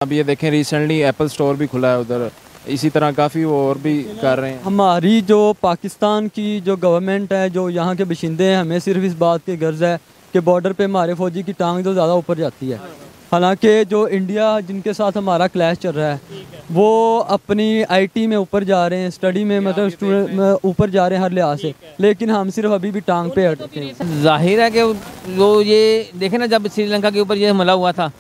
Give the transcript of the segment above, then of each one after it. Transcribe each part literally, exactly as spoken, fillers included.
अब ये देखें रिसेंटली एप्पल स्टोर भी खुला है उधर, इसी तरह काफ़ी वो और भी कर रहे हैं। हमारी जो पाकिस्तान की जो गवर्नमेंट है, जो यहाँ के बशिंदे हैं, हमें सिर्फ इस बात की गर्ज है कि बॉर्डर पे हमारे फौजी की टांग तो ज़्यादा ऊपर जाती है। हालांकि जो इंडिया जिनके साथ हमारा क्लैश चल रहा है वो अपनी आईटी में ऊपर जा रहे हैं, स्टडी में मतलब स्टूडेंट में ऊपर जा रहे हैं हर लिहाज से, लेकिन हम सिर्फ अभी भी टांग पे अटके हैं। जाहिर है कि वो ये देखे ना, जब श्रीलंका के ऊपर ये हमला हुआ था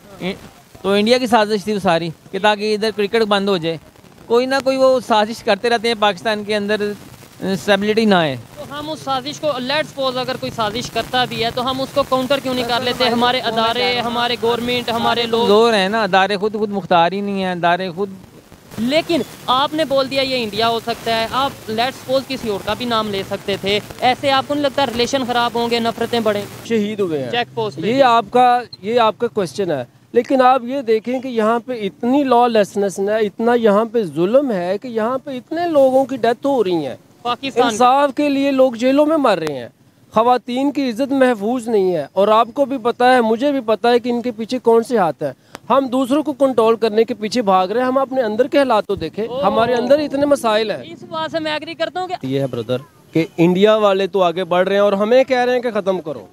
तो इंडिया की साजिश थी वो सारी कि ताकि इधर क्रिकेट बंद हो जाए। कोई ना कोई वो साजिश करते रहते हैं, पाकिस्तान के अंदर स्टेबिलिटी ना है। तो हम उस साजिश को, लेट्स सपोज अगर कोई साजिश करता भी है तो हम उसको काउंटर क्यों नहीं कर लेते? हमारे अदारे, हमारे गवर्नमेंट, हमारे लोग जोर है ना, अदारे खुद खुद मुख्तार ही नहीं है, अदारे खुद। लेकिन आपने बोल दिया ये इंडिया हो सकता है, आप लेट्स सपोज किसी और का भी नाम ले सकते थे। ऐसे आपको नहीं लगता रिलेशन खराब होंगे, नफरतें बढ़े? शहीद हुए हैं चेक पोस्ट ये आपका ये आपका क्वेश्चन है, लेकिन आप ये देखें कि यहाँ पे इतनी लॉलेसनेस है, इतना यहाँ पे जुल्म है कि यहाँ पे इतने लोगों की डेथ हो रही है। पाकिस्तान इंसाफ के लिए लोग जेलों में मर रहे हैं, खवातीन की इज्जत महफूज नहीं है। और आपको भी पता है, मुझे भी पता है कि इनके पीछे कौन से हाथ हैं। हम दूसरों को कंट्रोल करने के पीछे भाग रहे हैं, हम अपने अंदर के हालात तो देखें। हमारे अंदर इतने मसाइल हैं। इस बात से मैं एग्री करता हूँ कि ये है ब्रदर कि इंडिया वाले तो आगे बढ़ रहे हैं और हमें कह रहे हैं कि ख़त्म करो।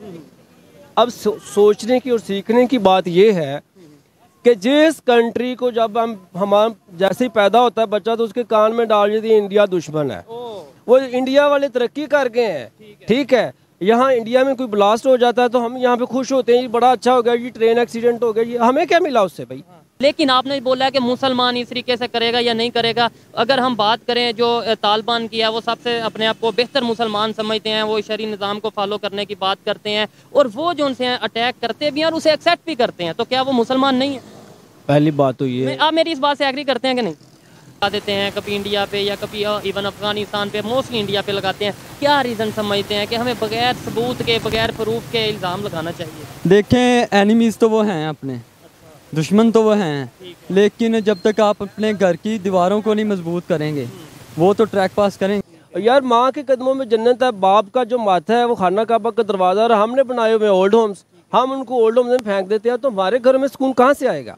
अब सो, सोचने की और सीखने की बात ये है कि जिस कंट्री को जब हम हमारा जैसे ही पैदा होता है बच्चा तो उसके कान में डाल देती है इंडिया दुश्मन है। वो इंडिया वाले तरक्की कर गए हैं, ठीक है। यहाँ इंडिया में कोई ब्लास्ट हो जाता है तो हम यहाँ पे खुश होते हैं, ये बड़ा अच्छा हो गया, ये ट्रेन एक्सीडेंट हो गया, ये हमें क्या मिला उससे भाई? लेकिन आपने बोला है कि मुसलमान इस तरीके से करेगा या नहीं करेगा। अगर हम बात करें जो तालिबान किया, वो सबसे अपने आप को बेहतर मुसलमान समझते हैं, वो शरी निज़ाम को फॉलो करने की बात करते हैं और वो जो उनसे अटैक करते भी हैं और उसे एक्सेप्ट भी करते हैं, तो क्या वो मुसलमान नहीं है? पहली बात तो ये, आप मेरी इस बात से एग्री करते हैं कि नहीं? लगा देते हैं कभी इंडिया पे या कभी इवन अफगानिस्तान पे, मोस्टली इंडिया पे लगाते हैं। क्या रीज़न समझते हैं कि हमें बगैर सबूत के, बगैर प्रूफ के इल्ज़ाम लगाना चाहिए? देखें, एनिमीज़ तो वो हैं अपने, दुश्मन तो वो हैं, लेकिन जब तक आप अपने घर की दीवारों को नहीं मजबूत करेंगे वो तो ट्रैक पास करेंगे। यार माँ के कदमों में जन्नत है, बाप का जो माथा है वो खाना काबा का दरवाज़ा, और हमने बनाए हुए ओल्ड होम्स, हम उनको ओल्ड होम्स में फेंक देते हैं, तो हमारे घर में सुकून कहाँ से आएगा?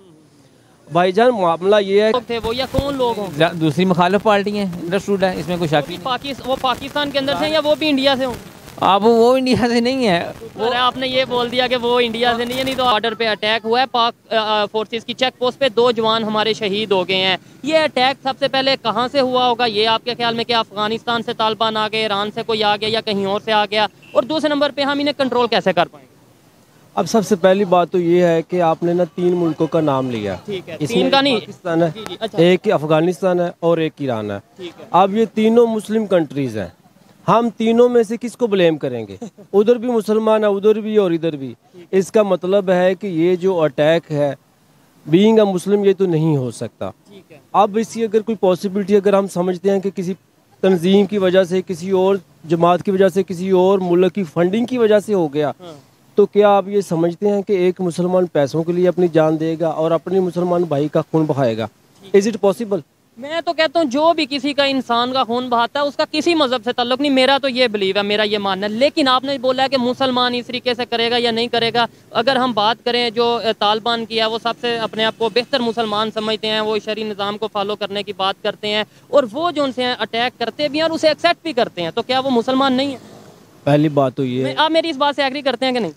भाईजान मामला ये है, थे वो या कौन लोग हों? दूसरी मुखालिफ पार्टी है, अंडरस्टूड है, इसमें कोई शक नहीं। पाकिस्तान, वो पाकिस्तान के अंदर से या वो भी इंडिया से हों? अब वो इंडिया से नहीं है। वो आपने ये बोल दिया कि वो इंडिया से नहीं है, नहीं तो बॉर्डर पे अटैक हुआ है, पाक फोर्सेस की चेक पोस्ट पे दो जवान हमारे शहीद हो गए हैं। ये अटैक सबसे पहले कहाँ से हुआ होगा ये आपके ख्याल में? क्या अफगानिस्तान से तालिबान आ गए, ईरान से कोई आ गया या कहीं और से आ गया? और दूसरे नंबर पे हम इन्हें कंट्रोल कैसे कर पाएंगे? अब सबसे पहली बात तो ये है कि आपने ना तीन मुल्कों का नाम लिया, ठीक है, इसमें तीन का नहीं, पाकिस्तान है, जी, जी, अच्छा। एक अफगानिस्तान है और एक ईरान है। अब ये तीनों मुस्लिम कंट्रीज हैं, हम तीनों में से किसको ब्लेम करेंगे? उधर भी मुसलमान है, उधर भी और इधर भी। इसका मतलब है कि ये जो अटैक है बीइंग अ मुस्लिम ये तो नहीं हो सकता। अब इसकी अगर कोई पॉसिबिलिटी अगर हम समझते हैं कि किसी तंजीम की वजह से, किसी और जमात की वजह से, किसी और मुल्क की फंडिंग की वजह से हो गया, तो क्या आप ये समझते हैं कि एक मुसलमान पैसों के लिए अपनी जान देगा और अपने मुसलमान भाई का खून बहाएगा? Is it possible? मैं तो कहता हूँ जो भी किसी का इंसान का खून बहाता है उसका किसी मजहब से ताल्लुक नहीं, मेरा तो ये बिलीव है, मेरा ये मानना है। लेकिन आपने बोला है कि मुसलमान इस तरीके से करेगा या नहीं करेगा। अगर हम बात करें जो तालिबान किया, वो सबसे अपने आप को बेहतर मुसलमान समझते हैं, वो शरी निज़ाम को फॉलो करने की बात करते हैं और वो जो उनसे अटैक करते भी हैं और उसे एक्सेप्ट भी करते हैं, तो क्या वो मुसलमान नहीं है? पहली बात तो ये, आप मेरी इस बात से एग्री करते हैं कि नहीं?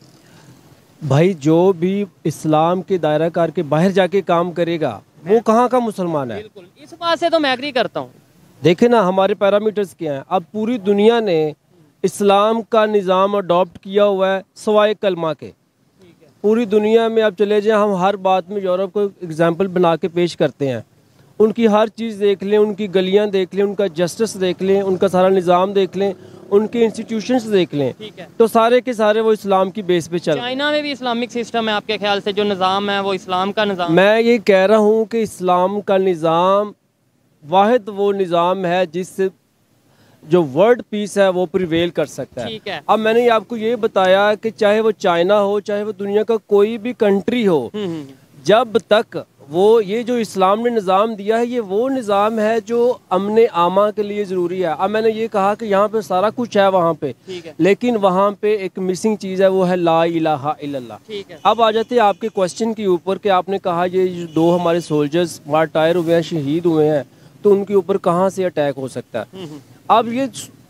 भाई जो भी इस्लाम के दायरा कार के बाहर जाके काम करेगा वो कहाँ का मुसलमान है? बिल्कुल, इस बात से तो मैं एग्री करता हूँ। देखे ना हमारे पैरामीटर्स क्या हैं। अब पूरी दुनिया ने इस्लाम का निज़ाम अडॉप्ट किया हुआ है सवाए कलमा के। पूरी दुनिया में अब चले जाएं, हम हर बात में यूरोप को एग्जाम्पल बना के पेश करते हैं। उनकी हर चीज़ देख लें, उनकी गलियाँ देख लें, उनका जस्टिस देख लें, उनका सारा निज़ाम देख लें, उनके इंस्टीट्यूशंस देख लें, तो सारे के सारे वो इस्लाम की बेस पे चल। चाइना में भी इस्लामिक सिस्टम है आपके ख्याल से? जो निज़ाम है वो इस्लाम का निज़ाम? मैं ये कह रहा हूँ कि इस्लाम का निज़ाम वाहिद वो निज़ाम है जिससे जो वर्ल्ड पीस है वो प्रिवेल कर सकता है। ठीक है। अब मैंने आपको ये बताया कि चाहे वो चाइना हो, चाहे वो दुनिया का कोई भी कंट्री हो, जब तक वो ये जो इस्लाम ने निज़ाम दिया है, ये वो निज़ाम है जो अमन आमा के लिए ज़रूरी है। अब मैंने ये कहा कि यहाँ पे सारा कुछ है वहाँ पे, लेकिन वहाँ पे एक मिसिंग चीज़ है, वो है ला इलाहा इल्लल्लाह। अब आ जाते हैं आपके क्वेश्चन के ऊपर कि आपने कहा ये जो दो हमारे सोल्जर्स मार्टायर हुए हैं, शहीद हुए हैं, तो उनके ऊपर कहाँ से अटैक हो सकता है। अब ये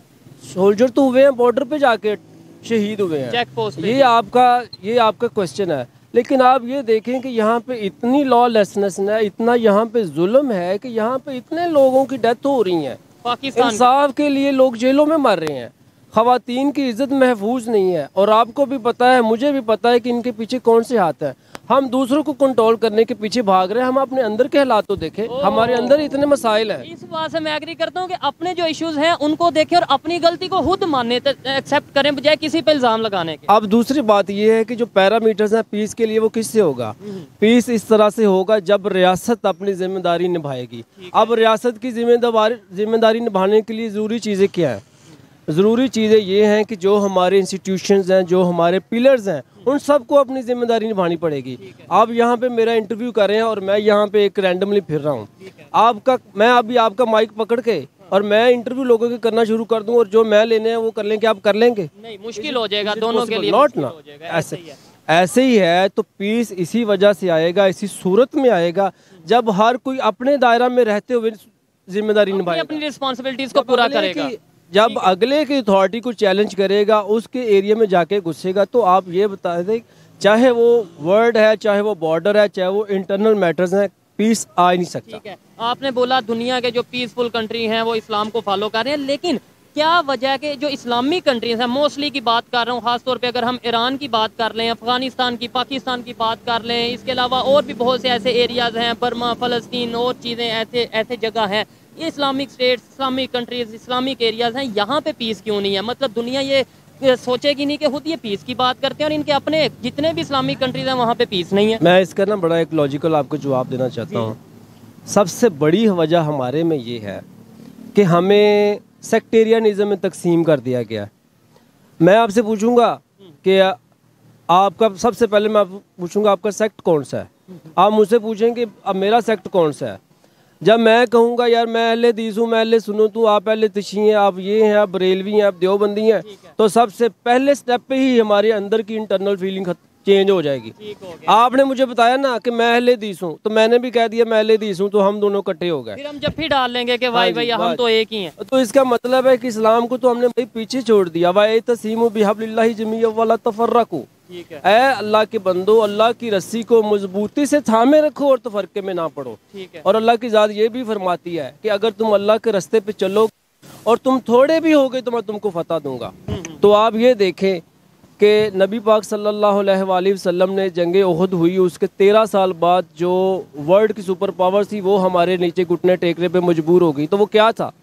सोल्जर तो हुए हैं बॉर्डर पे जाके शहीद हुए हैं, चेक पोस्ट पे। ये आपका ये आपका क्वेश्चन है। लेकिन आप ये देखें कि यहाँ पे इतनी लॉलेसनेस है, इतना यहाँ पे जुल्म है कि यहाँ पे इतने लोगों की डेथ हो रही है, पाकिस्तान इंसाफ के लिए लोग जेलों में मर रहे हैं, खवातीन की इज्जत महफूज नहीं है। और आपको भी पता है, मुझे भी पता है कि इनके पीछे कौन से हाथ हैं। हम दूसरों को कंट्रोल करने के पीछे भाग रहे हैं, हम अपने अंदर के हालात तो देखें, हमारे अंदर इतने मसाइल हैं। इस बात से मैं एग्री करता हूँ कि अपने जो इश्यूज हैं उनको देखें और अपनी गलती को खुद मानने एक्सेप्ट करें, बजाय किसी पे इल्जाम लगाने के। अब दूसरी बात यह है कि जो पैरामीटर्स हैं पीस के लिए, वो किससे होगा? पीस इस तरह से होगा जब रियासत अपनी जिम्मेदारी निभाएगी। अब रियासत की जिम्मेदारी जिम्मेदारी निभाने के लिए ज़रूरी चीज़ें क्या हैं? ज़रूरी चीज़ें ये हैं कि जो हमारे इंस्टीट्यूशंस हैं, जो हमारे पिलर्स हैं, उन सबको अपनी जिम्मेदारी निभानी पड़ेगी। आप यहाँ पे मेरा इंटरव्यू कर रहे हैं और मैं यहाँ पे एक रैंडमली फिर रहा हूँ, आपका मैं अभी आपका माइक पकड़ के और मैं इंटरव्यू लोगों के करना शुरू कर दूँ और जो मैं लेने हैं वो कर लें, क्या आप कर लेंगे? नहीं, मुश्किल हो जाएगा दोनों के लिए, नॉट ना ऐसे ऐसे ही है। तो पीस इसी वजह से आएगा, इसी सूरत में आएगा जब हर कोई अपने दायरा में रहते हुए जिम्मेदारी निभाएगा, अपनी रिस्पॉन्सिबिलिटीज को पूरा करेगा। जब अगले की अथॉरिटी को चैलेंज करेगा, उसके एरिया में जाके घुसेगा, तो आप ये बता दें, चाहे वो वर्ड है, चाहे वो बॉर्डर है, चाहे वो इंटरनल मैटर्स हैं, पीस आ ही नहीं सकता। ठीक है, आपने बोला दुनिया के जो पीसफुल कंट्री हैं वो इस्लाम को फॉलो कर रहे हैं, लेकिन क्या वजह है कि जो इस्लामिक कंट्रीज हैं, मोस्टली की बात कर रहा हूँ, खासतौर पे अगर हम ईरान की बात कर लें, अफगानिस्तान की, पाकिस्तान की बात कर लें, इसके अलावा और भी बहुत से ऐसे एरियाज हैं, बर्मा, फ़लस्तीन और चीज़ें ऐसे ऐसे जगह हैं, ये Islamic states, Islamic countries, Islamic areas हैं, यहाँ पे पीस क्यों नहीं है? मतलब दुनिया ये सोचेगी नहीं कि खुद ये पीस की बात करते हैं और इनके अपने जितने भी इस्लामिक कंट्रीज हैं वहाँ पे पीस नहीं है। मैं इसका ना बड़ा एक लॉजिकल आपको जवाब देना चाहता हूँ। सबसे बड़ी वजह हमारे में ये है कि हमें सेक्टेरियनिज्म में तकसीम कर दिया गया। मैं आपसे पूछूंगा कि आपका, सबसे पहले मैं आपको पूछूंगा आपका सेक्ट कौन सा है, आप मुझसे पूछेंगे अब मेरा सेक्ट कौन सा है। जब मैं कहूँगा यार मैं अहले हदीस हूँ, मैं अहले सुन्नत हूँ, आप अहले तशी हैं, आप ये हैं, आप बरेलवी हैं, आप देवबंदी हैं, तो सबसे पहले स्टेप पे ही हमारे अंदर की इंटरनल फीलिंग चेंज हो जाएगी। आपने मुझे बताया ना कि मैं अहले हदीस हूँ, तो मैंने भी कह दिया मैं अहले हदीस हूँ, तो हम दोनों इकट्ठे हो गए। फिर हम जब भी डाल लेंगे कि भाई भाई हम तो एक ही हैं, तो इसका मतलब है कि इस्लाम को तो हमने भाई पीछे छोड़ दिया। वाए तसीमु बिहब्लिल्लाहि जमीअन वला तफर्रकू, ऐ अल्लाह के बंदो, अल्लाह की रस्सी को मजबूती से थामे रखो और तफरके में ना पड़ो। और अल्लाह की ज़ात ये भी फरमाती है कि अगर तुम अल्लाह के रास्ते पे चलो और तुम थोड़े भी हो गए तो मैं तुमको फतह दूंगा। तो आप ये देखें कि नबी पाक सल्लल्लाहु अलैहि वसल्लम ने जंग उहद हुई, उसके तेरह साल बाद जो वर्ल्ड की सुपर पावर थी वो हमारे नीचे घुटने टेकने पे मजबूर हो गई। तो वो क्या था?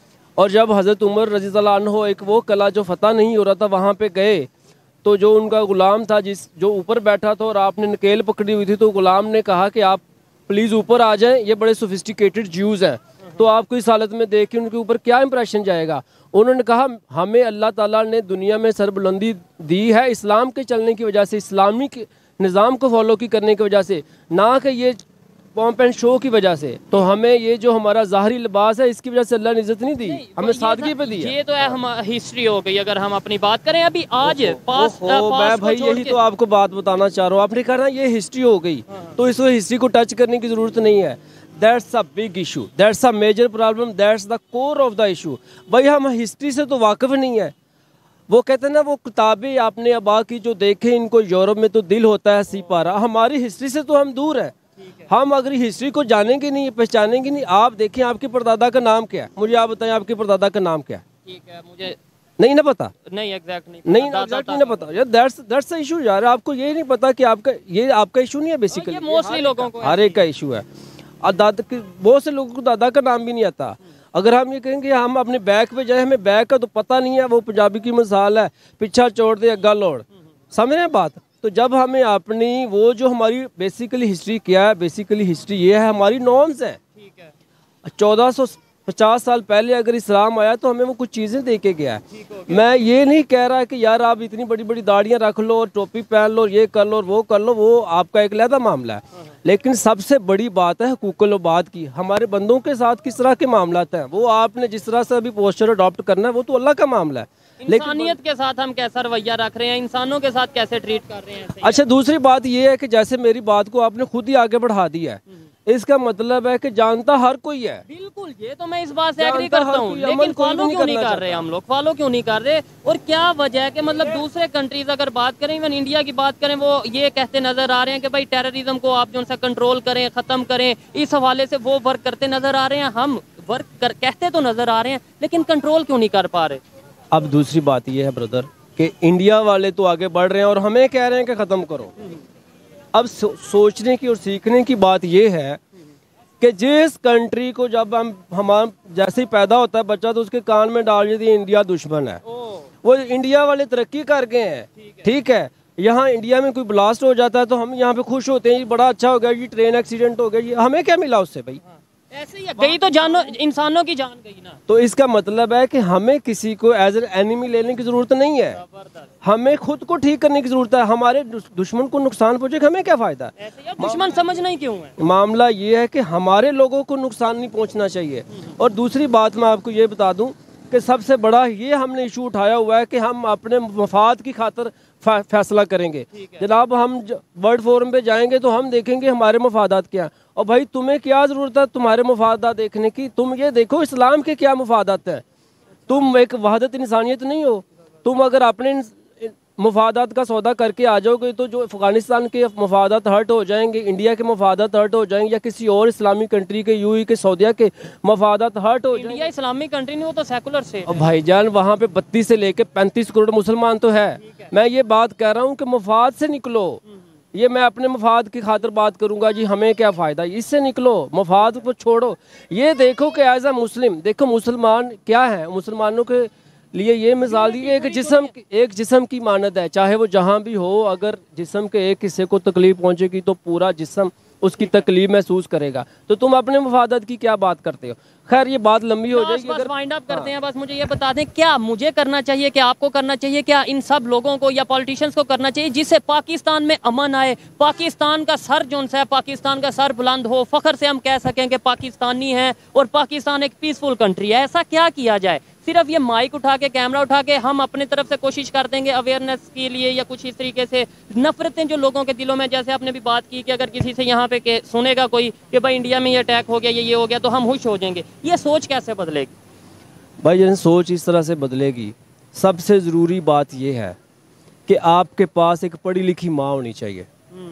और जब हज़रत उमर रज़ियल्लाहु अन्हु एक वो कला जो फतह नहीं हो रहा था वहाँ पे गए, तो जो उनका गुलाम था जिस जो ऊपर बैठा था और आपने नकेल पकड़ी हुई थी, तो गुलाम ने कहा कि आप प्लीज़ ऊपर आ जाएं, ये बड़े सोफिस्टिकेटेड ज्यूज़ हैं, तो आपको इस हालत में देख के उनके ऊपर क्या इंप्रेशन जाएगा? उन्होंने कहा हमें अल्लाह ताला ने दुनिया में सरबुलंदी दी है इस्लाम के चलने की वजह से, इस्लामी के निज़ाम को फॉलो की करने की वजह से, ना कि ये पॉम्प एंड शो की वजह से। तो हमें ये जो हमारा ज़ाहरी लिबास है इसकी वजह से अल्लाह ने इज़्ज़त नहीं दी, हमें सादगी पे दी है। ये तो है हम हिस्ट्री हो गई। अगर हम अपनी बात करें अभी आज पास, मैं भाई यही तो आपको बात बताना चाह रहा हूँ। आपने कहा ना ये हिस्ट्री हो गई, तो इस हिस्ट्री को टच करने की ज़रूरत नहीं है। That's a big issue, that's a major problem, that's the core of the issue. भाई हम हिस्ट्री से तो वाकिफ़ नहीं है। वो कहते हैं ना वो किताबें आपने अबा की जो देखे, इनको यूरोप में तो दिल होता है सी पारा, हमारी हिस्ट्री से तो हम दूर हैं। हम अगर हिस्ट्री को जानेंगे नहीं, पहचानेंगे नहीं। आप देखें आपके परदादा का नाम क्या है, मुझे आप बताएं आपके परदादा का नाम क्या है? ठीक है, मुझे नहीं ना पता, नहीं एग्जैक्ट नहीं नहीं एग्जैक्ट नहीं ना पता यार। दैट्स दैट्स द इशू यार। आपको ये नहीं पता कि आपका ये आपका इशू नहीं है, बेसिकली मोस्टली लोगों को हर एक का इशू है। और दादा के बहुत से लोगों को दादा का नाम भी नहीं आता। अगर हम ये कहेंगे हम अपने बैग पे जाए, हमें बैग का तो पता नहीं है, वो पंजाबी की मिसाल है, पीछा छोड़ दे अग्गा लौड़, समझ रहे हैं बात? तो जब हमें अपनी वो जो हमारी बेसिकली हिस्ट्री क्या है, बेसिकली हिस्ट्री ये है हमारी नॉर्म्स है। चौदह सौ पचास साल पहले अगर इस्लाम आया तो हमें वो कुछ चीज़ें दे के गया है। मैं ये नहीं कह रहा कि यार आप इतनी बड़ी बड़ी दाढ़ियाँ रख लो और टोपी पहन लो, ये कर लो और वो कर लो, वो आपका एक अलग मामला है। लेकिन सबसे बड़ी बात है हुकूकुल इबाद की, हमारे बंदों के साथ किस तरह के मामलात हैं, वो आपने जिस तरह से अभी पोस्चर अडॉप्ट करना है वो तो अल्लाह का मामला है। इंसानियत के साथ हम कैसा रवैया रख रहे हैं, इंसानों के साथ कैसे ट्रीट कर रहे हैं। अच्छा, दूसरी बात ये है कि जैसे मेरी बात को आपने खुद ही आगे बढ़ा दिया है, इसका मतलब है कि जानता हर कोई है। बिल्कुल, ये तो मैं इस बात से एग्री करता हूँ, लेकिन फॉलो क्यों नहीं कर रहे हम लोग, फॉलो क्यों नहीं कर रहे? और क्या वजह है कि मतलब दूसरे कंट्रीज अगर बात करें, इवन इंडिया की बात करें, वो ये कहते नजर आ रहे हैं कि भाई टेररिज्म को आप जो सा कंट्रोल करें, खत्म करें, इस हवाले से वो वर्क करते नजर आ रहे हैं। हम वर्क कर, कहते तो नजर आ रहे हैं, लेकिन कंट्रोल क्यों नहीं कर पा रहे? अब दूसरी बात ये है ब्रदर कि इंडिया वाले तो आगे बढ़ रहे हैं और हमें कह रहे हैं कि ख़त्म करो। अब सो, सोचने की और सीखने की बात ये है कि जिस कंट्री को जब हम हमारा जैसे ही पैदा होता है बच्चा तो उसके कान में डाल देती है इंडिया दुश्मन है, वो इंडिया वाले तरक्की कर गए हैं, ठीक है। यहाँ इंडिया में कोई ब्लास्ट हो जाता है तो हम यहाँ पे खुश होते हैं, ये बड़ा अच्छा हो गया, ये ट्रेन एक्सीडेंट हो गया, ये हमें क्या मिला उससे भाई? ऐसे ही गई तो जानो, इंसानों की जान गई ना। तो इसका मतलब है कि हमें किसी को एज एन एनिमी लेने की जरूरत नहीं है, हमें खुद को ठीक करने की जरूरत है। हमारे दुश्मन को नुकसान पहुंचे हमें क्या फायदा? दुश्मन समझना ही क्यों है? मामला ये है कि हमारे लोगों को नुकसान नहीं पहुंचना चाहिए। और दूसरी बात मैं आपको ये बता दूं कि सबसे बड़ा ये हमने इशू उठाया हुआ है कि हम अपने मफाद की खातर फैसला करेंगे। जनाब, हम वर्ल्ड फोरम पे जाएंगे तो हम देखेंगे हमारे मफादात क्या हैं। और भाई तुम्हें क्या ज़रूरत है तुम्हारे मफादात देखने की? तुम ये देखो इस्लाम के क्या मफादात हैं। तुम एक वहदत इंसानियत नहीं हो। तुम अगर अपने मफादात का सौदा करके आ जाओगे तो जो अफगानिस्तान के मफादात हर्ट हो जाएंगे, इंडिया के मफादात हर्ट हो जाएंगे, या किसी और इस्लामी कंट्री के, यूएई के, सऊदीया के मफादात हर्ट हो जाएंगे। इंडिया इस्लामी कंट्री नहीं, वो तो सेकुलर से। और भाईजान वहाँ पे बत्तीस से लेके पैंतीस करोड़ मुसलमान तो है। मैं ये बात कह रहा हूँ कि मफाद से निकलो। ये मैं अपने मफाद की खातिर बात करूंगा जी, हमें क्या फ़ायदा, इससे निकलो, मफाद को छोड़ो। ये देखो कि एज ए मुस्लिम, देखो मुसलमान क्या है, मुसलमानों के लिए ये मिसाल दी एक जिस्म एक जिस्म की मानद है, चाहे वो जहाँ भी हो, अगर जिस्म के एक हिस्से को तकलीफ पहुँचेगी तो पूरा जिस्म उसकी तकलीफ महसूस करेगा। तो तुम अपने मफादत की क्या बात करते हो? खैर ये बात लंबी हो जाएगी। अगर वाइंड अप करते हैं, बस मुझे ये बता दें, क्या मुझे करना चाहिए, क्या आपको करना चाहिए, क्या इन सब लोगों को या पॉलिटिशियंस को करना चाहिए जिससे पाकिस्तान में अमन आए, पाकिस्तान का सर जो है, पाकिस्तान का सर बुलंद हो, फख्र से हम कह सकें कि पाकिस्तानी हैं और पाकिस्तान एक पीसफुल कंट्री है? ऐसा क्या किया जाए? सिर्फ ये माइक उठा के, कैमरा उठा के हम अपने तरफ से कोशिश कर देंगे अवेयरनेस के लिए, या कुछ इस तरीके से नफरतें जो लोगों के दिलों में, जैसे आपने भी बात की कि अगर किसी से यहाँ पे के सुनेगा कोई कि भाई इंडिया में ये अटैक हो गया, ये ये हो गया, तो हम खुश हो जाएंगे। ये सोच कैसे बदलेगी भाई? ये सोच इस तरह से बदलेगी, सबसे ज़रूरी बात यह है कि आपके पास एक पढ़ी लिखी माँ होनी चाहिए,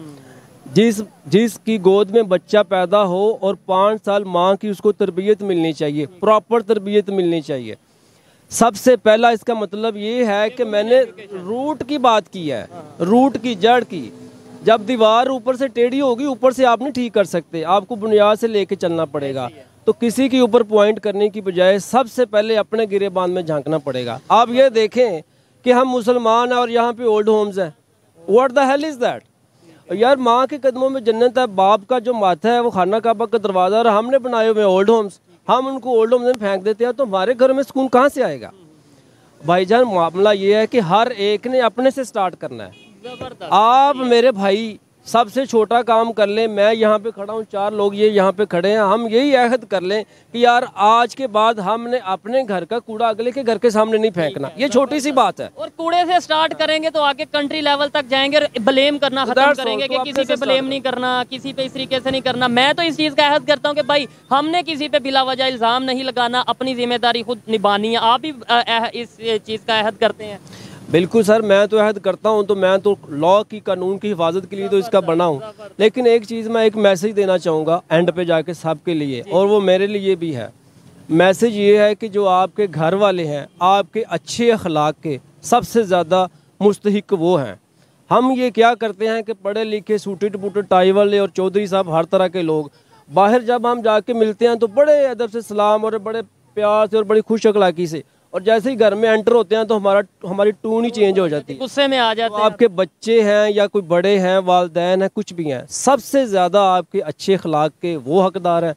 जिस जिसकी गोद में बच्चा पैदा हो और पाँच साल माँ की उसको तरबियत मिलनी चाहिए, प्रॉपर तरबियत मिलनी चाहिए। सबसे पहला इसका मतलब ये है कि मैंने रूट की बात की है, रूट की, जड़ की। जब दीवार ऊपर से टेढ़ी होगी, ऊपर से आप नहीं ठीक कर सकते, आपको बुनियाद से लेके चलना पड़ेगा। तो किसी के ऊपर पॉइंट करने की बजाय सबसे पहले अपने गिरेबान में झांकना पड़ेगा। आप ये देखें कि हम मुसलमान हैं और यहाँ पे ओल्ड होम्स हैं। What the hell is that? यार, माँ के कदमों में जन्नत है, बाप का जो माथा है वो खाना काबा का दरवाज़ा, और हमने बनाए हुए ओल्ड होम्स, हम उनको ओल्ड होम्स में फेंक देते हैं, तो हमारे घर में सुकून कहाँ से आएगा? भाईजान, मामला ये है कि हर एक ने अपने से स्टार्ट करना है। आप मेरे भाई सबसे छोटा काम कर लें, मैं यहाँ पे खड़ा हूँ, चार लोग ये यहाँ पे खड़े हैं, हम यही अहद कर लें कि यार आज के बाद हमने अपने घर का कूड़ा अगले के घर के सामने नहीं फेंकना। ये छोटी सी बात है। और कूड़े से स्टार्ट करेंगे तो आगे कंट्री लेवल तक जाएंगे, ब्लेम करना खत्म करेंगे कि किसी पे ब्लेम नहीं करना, किसी पे इस तरीके से नहीं करना। मैं तो इस चीज़ का अहद करता हूँ कि भाई हमने किसी पे बिला वजह इल्ज़ाम नहीं लगाना, अपनी जिम्मेदारी खुद निभानी है। आप भी इस चीज़ का अहद करते हैं? बिल्कुल सर, मैं तो अहद करता हूं, तो मैं तो लॉ की, कानून की हिफाजत के लिए तो इसका बना हूं। लेकिन एक चीज़ मैं एक मैसेज देना चाहूँगा एंड पे जाके सबके लिए, और वो मेरे लिए भी है। मैसेज ये है कि जो आपके घर वाले हैं, आपके अच्छे अखलाक के सबसे ज़्यादा मुस्तहिक वो हैं। हम ये क्या करते हैं कि पढ़े लिखे, सूटेड बूटेड, टाई वाले और चौधरी साहब, हर तरह के लोग, बाहर जब हम जाके मिलते हैं तो बड़े अदब से सलाम और बड़े प्यार से और बड़ी खुश अखलाकी से, और जैसे ही घर में एंटर होते हैं तो हमारा हमारी टून ही चेंज हो जाती है, गुस्से में आ जाते हैं। तो आपके बच्चे हैं या कोई बड़े हैं, वालदैन हैं, कुछ भी हैं, सबसे ज़्यादा आपके अच्छे अखलाक के वो हकदार हैं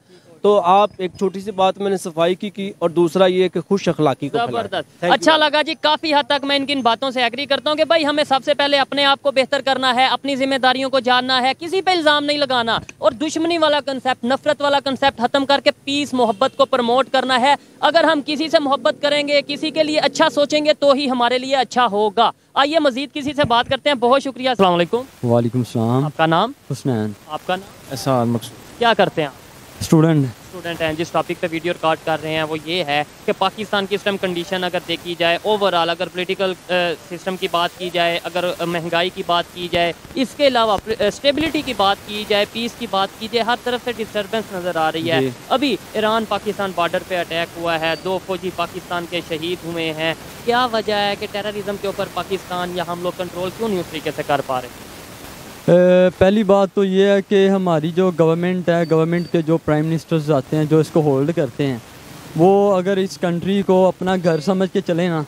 तो आप एक छोटी सी बात मैंने सफाई की की और दूसरा ये कि खुश अखलाकी को फैलाएं। जबरदस्त, अच्छा लगा जी। काफ़ी हद तक मैं इनकी इन बातों से एग्री करता हूँ कि भाई हमें सबसे पहले अपने आप को बेहतर करना है, अपनी जिम्मेदारियों को जानना है, किसी पे इल्ज़ाम नहीं लगाना और दुश्मनी वाला कंसेप्ट, नफरत वाला कंसेप्ट ख़त्म करके पीस मोहब्बत को प्रमोट करना है। अगर हम किसी से मोहब्बत करेंगे, किसी के लिए अच्छा सोचेंगे तो ही हमारे लिए अच्छा होगा। आइए मजीद किसी से बात करते हैं। बहुत शुक्रिया। अस्सलाम वालेकुम। वालेकुम सलाम। आपका नाम? हुसनैन। आपका नाम? एहसान मकसूद। क्या करते हैं आप? स्टूडेंट। स्टूडेंट हैं। जिस टॉपिक पे वीडियो रिकॉर्ड कर रहे हैं वो ये है कि पाकिस्तान की इस टाइम कंडीशन अगर देखी जाए ओवरऑल, अगर पॉलिटिकल सिस्टम की बात की जाए, अगर महंगाई की बात की जाए, इसके अलावा स्टेबिलिटी की बात की जाए, पीस की बात की जाए, हर तरफ से डिस्टर्बेंस नज़र आ रही है। अभी ईरान पाकिस्तान बॉर्डर पे अटैक हुआ है, दो फौजी पाकिस्तान के शहीद हुए हैं। क्या वजह है कि टेररिज्म के ऊपर पाकिस्तान या हम लोग कंट्रोल क्यों नहीं उस तरीके से कर पा रहे? पहली बात तो ये है कि हमारी जो गवर्नमेंट है, गवर्नमेंट के जो प्राइम मिनिस्टर्स आते हैं जो इसको होल्ड करते हैं, वो अगर इस कंट्री को अपना घर समझ के चले ना,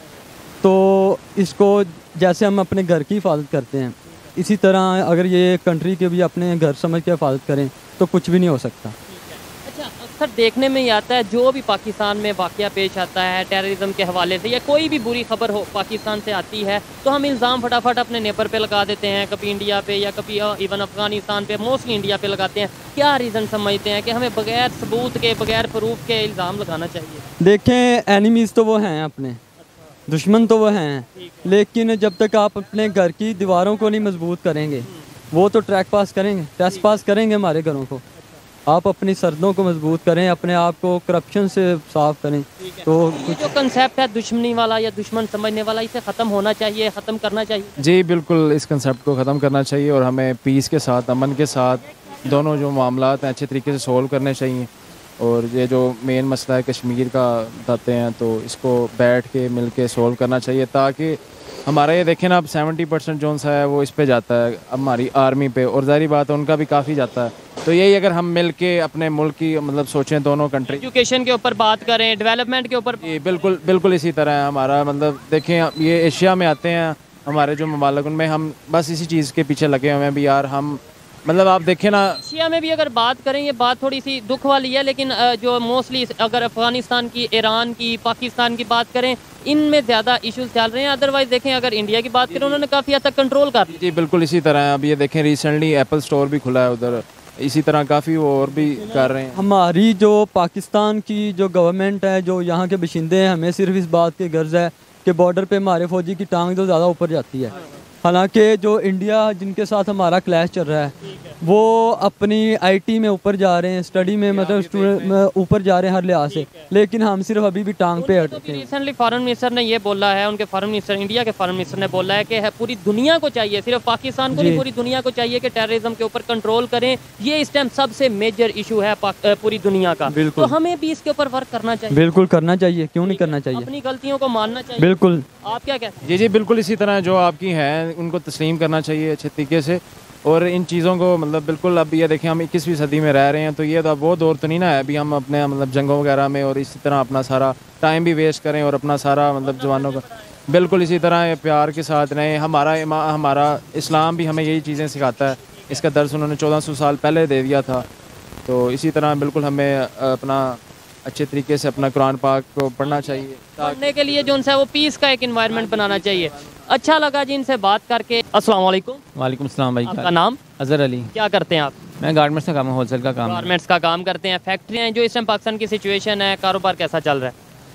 तो इसको जैसे हम अपने घर की हिफाजत करते हैं, इसी तरह अगर ये कंट्री के भी अपने घर समझ के हिफाजत करें तो कुछ भी नहीं हो सकता। अच्छा, अक्सर देखने में ही आता है जो भी पाकिस्तान में वाक़या पेश आता है टेररिज्म के हवाले से या कोई भी बुरी खबर हो पाकिस्तान से आती है तो हम इल्ज़ाम फटाफट अपने नेबर पे लगा देते हैं, कभी इंडिया पे या कभी इवन अफगानिस्तान पे, मोस्टली इंडिया पे लगाते हैं। क्या रीज़न समझते हैं कि हमें बगैर सबूत के, बगैर प्रूफ के इल्ज़ाम लगाना चाहिए? देखें, एनिमीज़ तो वो हैं अपने, दुश्मन तो वो हैं, लेकिन जब तक आप अपने घर की दीवारों को नहीं मजबूत करेंगे वो तो ट्रैक पास करेंगे, टेस्ट पास करेंगे हमारे घरों को। आप अपनी सरदों को मजबूत करें, अपने आप को करप्शन से साफ करें। तो ये जो कंसेप्ट है दुश्मनी वाला या दुश्मन समझने वाला, इसे ख़त्म होना चाहिए, ख़त्म करना चाहिए। जी बिल्कुल, इस कंसेप्ट को ख़त्म करना चाहिए और हमें पीस के साथ, अमन के साथ दोनों जो मामलात हैं अच्छे तरीके से सोल्व करने चाहिए। और ये जो मेन मसला है कश्मीर का बताते हैं तो इसको बैठ के मिल के सोल्व करना चाहिए, ताकि हमारा ये देखें ना, अब सेवेंटी परसेंट जोन सा है वो इस पे जाता है हमारी आर्मी पे, और ज़ाहिर बात है उनका भी काफ़ी जाता है। तो यही अगर हम मिल के अपने मुल्क की मतलब सोचें, दोनों कंट्री एजुकेशन के ऊपर बात करें, डेवलपमेंट के ऊपर, ये बिल्कुल बिल्कुल इसी तरह है हमारा। मतलब देखें, ये एशिया में आते हैं हमारे जो ममालिक, उनमें हम बस इसी चीज़ के पीछे लगे हुए हैं भी यार। हम मतलब आप देखें ना, एशिया में भी अगर बात करें, ये बात थोड़ी सी दुख वाली है, लेकिन जो मोस्टली अगर अफगानिस्तान की, ईरान की, पाकिस्तान की बात करें, इनमें ज़्यादा इश्यूज चल रहे हैं। अदरवाइज देखें अगर इंडिया की बात करें, उन्होंने काफ़ी हद तक कंट्रोल कर लिया। जी बिल्कुल इसी तरह है। अब ये देखें रिसेंटली एप्पल स्टोर भी खुला है उधर, इसी तरह काफ़ी वो और भी कर रहे हैं। हमारी जो पाकिस्तान की जो गवर्नमेंट है, जो यहाँ के बशिंदे हैं, हमें सिर्फ इस बात की गर्ज है कि बॉर्डर पे हमारे फौजी की टांग तो ज़्यादा ऊपर जाती है। हालांकि जो इंडिया जिनके साथ हमारा क्लैश चल रहा है वो अपनी आईटी में ऊपर जा रहे हैं, स्टडी में मतलब स्टूडेंट ऊपर जा रहे हैं हर लिहाज से, लेकिन हम सिर्फ अभी भी टांग पे अटके हैं। रिसेंटली फॉरेन मिनिस्टर ने ये बोला है, उनके फॉरेन मिनिस्टर, इंडिया के फॉरेन मिनिस्टर ने बोला है कि है पूरी दुनिया को चाहिए, सिर्फ पाकिस्तान को नहीं, पूरी दुनिया को चाहिए कि टेररिज्म के ऊपर कंट्रोल करें। ये इस टाइम सबसे मेजर इशू है पूरी दुनिया का, तो हमें भी इसके ऊपर वर्क करना चाहिए। बिल्कुल करना चाहिए, क्यों नहीं करना चाहिए, अपनी गलतियों को मानना चाहिए। बिल्कुल। आप क्या कहते हैं? जी जी बिल्कुल इसी तरह जो आपकी हैं उनको तस्लीम करना चाहिए अच्छे तरीके से, और इन चीज़ों को मतलब बिल्कुल, अब ये देखें हम इक्कीसवीं सदी में रह रहे हैं, तो ये तो अब वो दौर तो नहीं ना है अभी हम अपने मतलब जंगों वगैरह में और इसी तरह अपना सारा टाइम भी वेस्ट करें और अपना सारा मतलब जवानों का बिल्कुल इसी तरह प्यार के साथ रहें। हमारा हमारा इस्लाम भी हमें यही चीज़ें सिखाता है, इसका दर्स उन्होंने चौदह सौ साल पहले दे दिया था। तो इसी तरह बिल्कुल हमें अपना अच्छे तरीके से अपना कुरान पाक को पढ़ना चाहिए, पढ़ने के लिए जो उनसे वो पीस का एक एनवायरनमेंट बनाना चाहिए। अच्छा लगा जी इनसे बात करके। अस्सलाम वालेकुम। वालेकुम सलाम भाई। आपका नाम? अजहर अली। क्या करते हैं आप? मैं गारमेंट्स का काम है, होलसेल का काम। गारमेंट्स का काम करते हैं। फैक्ट्रियाँ हैं जो इस टाइम पाकिस्तान की सिचुएशन है, कारोबार कैसा चल रहा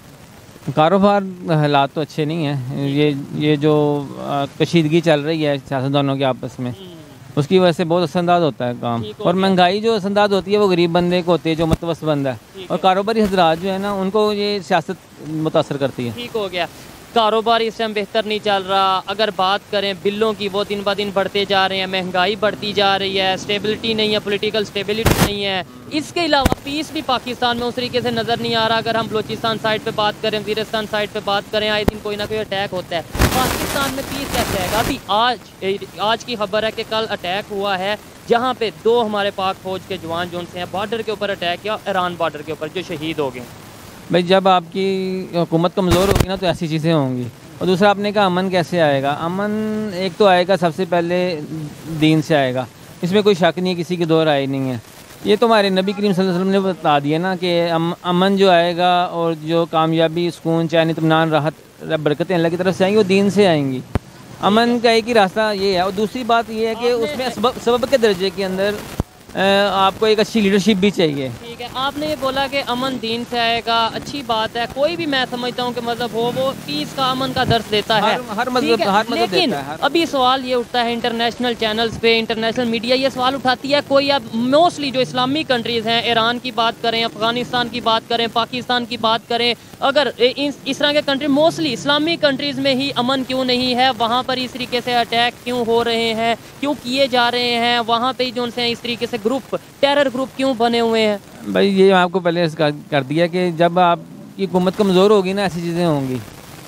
है? कारोबार हालात तो अच्छे नहीं हैं। ये ये जो कशीदगी चल रही है सियासतदानों के आपस में, उसकी वजह से बहुत असरअंदाज होता है काम, और महंगाई जो असरअंदाज होती है वो गरीब बंदे को होती है जो मतवस्त बंदा है, और कारोबारी हजरात जो है ना उनको ये सियासत मुतासर करती है। ठीक हो गया। कारोबार इस टाइम बेहतर नहीं चल रहा। अगर बात करें बिलों की, वो दिन ब दिन बढ़ते जा रहे हैं, महंगाई बढ़ती जा रही है, स्टेबिलिटी नहीं है, पॉलिटिकल स्टेबिलिटी नहीं है। इसके अलावा पीस भी पाकिस्तान में उस तरीके से नज़र नहीं आ रहा। अगर हम बलोचिस्तान साइड पे बात करें, वजीरिस्तान साइड पे बात करें, आए दिन कोई ना कोई अटैक होता है। पाकिस्तान में पीस कैसे आएगा? अभी आज आज की खबर है कि कल अटैक हुआ है जहाँ पे दो हमारे पाक फौज के जवान जो उनसे हैं बॉर्डर के ऊपर अटैक किया, ईरान बॉर्डर के ऊपर, जो शहीद हो गए। भाई जब आपकी हुकूमत कमज़ोर होगी ना तो ऐसी चीज़ें होंगी। और दूसरा आपने कहा अमन कैसे आएगा? अमन एक तो आएगा सबसे पहले दीन से आएगा, इसमें कोई शक नहीं है, किसी की दो राय नहीं है। ये तो हमारे नबी करीम सल्लल्लाहु अलैहि वसल्लम ने बता दिया ना कि अम, अमन जो आएगा और जो कामयाबी, सुकून, चैन, इत्मीनान, राहत, बरकतें अल्लाह की तरफ से आएंगी, वो दीन से आएंगी। अमन का एक ही रास्ता ये है। और दूसरी बात ये है कि उसमें सबब सबब के दर्जे के अंदर अ, आपको एक अच्छी लीडरशिप भी चाहिए। ठीक है, आपने ये बोला कि अमन दीन से आएगा, अच्छी बात है। कोई भी मैं समझता हूँ कि मजहब हो वो पीस का, अमन का दर्श देता है, हर, हर मजहब हर मजहब लेकिन देता है, हर... अभी सवाल ये उठता है, इंटरनेशनल चैनल्स पे, इंटरनेशनल मीडिया ये सवाल उठाती है, कोई अब मोस्टली जो इस्लामिक कंट्रीज़ हैं, ईरान की बात करें, अफगानिस्तान की बात करें, पाकिस्तान की बात करें, अगर इस इस तरह के कंट्री मोस्टली इस्लामिक कंट्रीज़ में ही अमन क्यों नहीं है, वहाँ पर इस तरीके से अटैक क्यों हो रहे हैं, क्यों किए जा रहे हैं, वहाँ पर जो उनसे इस तरीके से ग्रुप, टेरर ग्रुप क्यों बने हुए हैं? भाई ये आपको पहले कर दिया कि जब आपकी हुकूमत कमज़ोर होगी ना, ऐसी चीज़ें होंगी।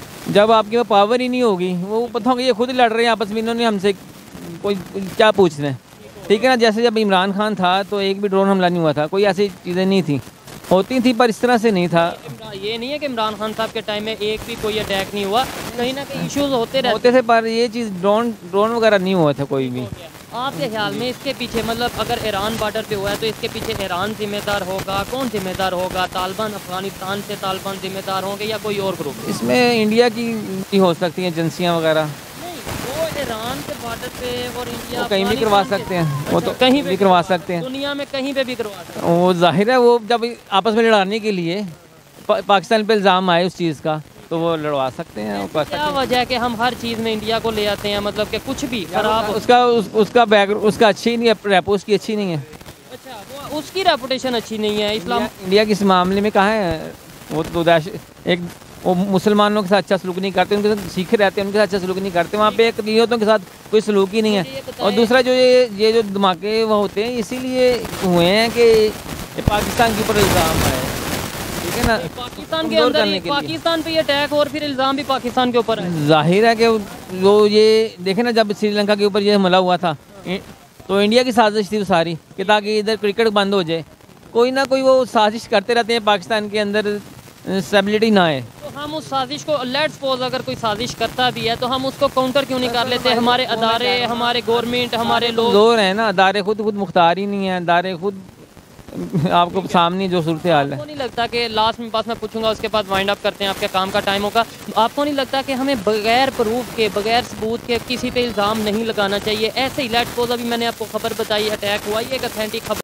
जब आपके पास पावर ही नहीं होगी, वो पता होगा ये खुद लड़ रहे हैं आपस में, इन्होंने हमसे कोई क्या पूछ रहे हैं, ठीक है ना। जैसे जब इमरान खान था तो एक भी ड्रोन हमला नहीं हुआ था, कोई ऐसी चीज़ें नहीं थी, होती थी पर इस तरह से नहीं था। ये नहीं है कि इमरान खान साहब के टाइम में एक भी कोई अटैक नहीं हुआ, कहीं ना कहीं इश्यूज होते रहते होते थे, पर ये चीज़ ड्रोन ड्रोन वगैरह नहीं हुआ था कोई भी। आपके ख्याल में इसके पीछे, मतलब अगर ईरान बॉर्डर पे हुआ है तो इसके पीछे ईरान जिम्मेदार होगा, कौन जिम्मेदार होगा? तालिबान, अफगानिस्तान से तालिबान जिम्मेदार होंगे या कोई और ग्रुप? इसमें इंडिया की भी हो सकती हैं एजेंसियाँ वगैरह। नहीं, वो ईरान के बॉर्डर पे और इंडिया वो कहीं भी करवा सकते हैं, वो तो कहीं भी करवा सकते हैं, दुनिया में कहीं पे भी करवा सकते हैं। वो जाहिर है, वो जब आपस में लड़ाने के लिए पा, पाकिस्तान पे इल्ज़ाम आए उस चीज़ का, तो वो लड़वा सकते हैं। वो क्या वजह है कि हम हर चीज़ में इंडिया को ले आते हैं, मतलब कि कुछ भी खराब उसका उस, उसका बैक उसका अच्छी नहीं है, रेपो उसकी अच्छी नहीं है। अच्छा, वो उसकी रेपुटेशन अच्छी नहीं है। इस्लाम इंडिया, इंडिया के इस मामले में कहाँ है वो तो दाश, एक वो मुसलमानों के साथ अच्छा सलूक नहीं करते, उनके साथ सीखे रहते हैं, उनके साथ अच्छा सलूक नहीं करते। वहाँ पे एक नियतों के साथ कोई सलूक ही नहीं है। और दूसरा जो ये ये जो धमाके वो होते हैं इसीलिए हुए हैं कि पाकिस्तान के ऊपर इल्ज़ाम है, ठीक है ना, पाकिस्तान के अंदर ही पाकिस्तान पे ये अटैक और फिर इल्ज़ाम भी पाकिस्तान के ऊपर है। जाहिर है कि जो ये देखे ना, जब श्रीलंका के ऊपर ये हमला हुआ था तो इंडिया की साजिश थी वो सारी कि ताकि इधर क्रिकेट बंद हो जाए। कोई ना कोई वो साजिश करते रहते हैं, पाकिस्तान के अंदर स्टेबिलिटी ना आए। तो हम उस साजिश को, लेट्स सपोज अगर कोई साजिश करता भी है तो हम उसको काउंटर क्यों नहीं कर लेते? हमारे अदारे, हमारे गवर्नमेंट, हमारे लोग जोर है ना, अदारे खुद खुद मुख्तार ही नहीं है, अदारे खुद आपको सामने जो सूरत हाल है। आपको नहीं लगता कि लास्ट में पास मैं पूछूंगा, उसके बाद वाइंड अप करते हैं, आपके काम का टाइम होगा, आपको नहीं लगता कि हमें बगैर प्रूफ के, बगैर सबूत के किसी पे इल्ज़ाम नहीं लगाना चाहिए? ऐसे ही लेट्स सपोज अभी मैंने आपको खबर बताई, अटैक हुआ, ये एक अथेंटिक खबर